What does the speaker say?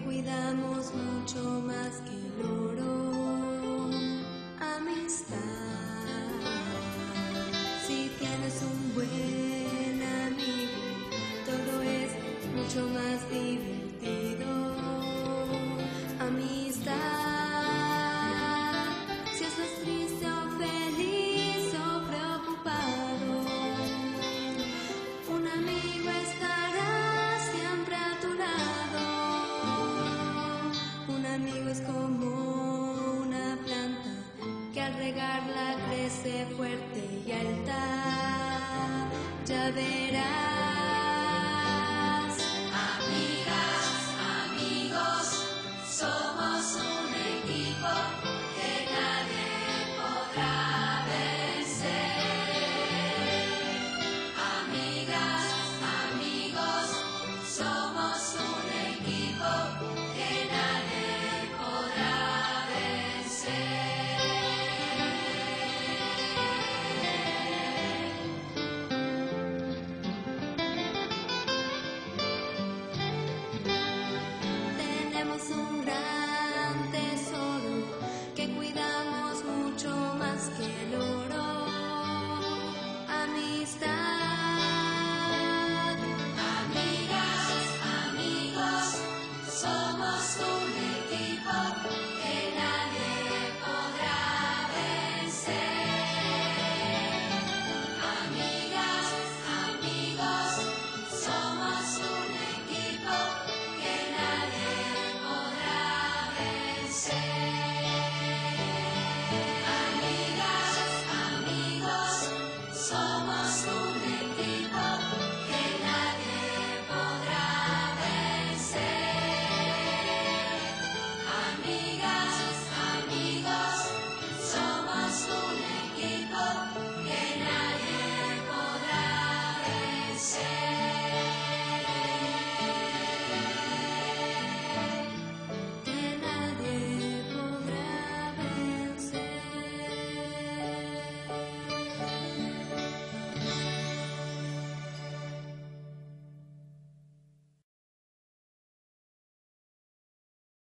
cuidamos mucho más que el oro. Amistad. Si tienes un buen amigo, todo es mucho más divertido. Amistad. Si estás triste o feliz o preocupado, un amigo estará siempre a tu lado. Un amigo es como una planta que al regarla crece fuerte y alta. Ya verás.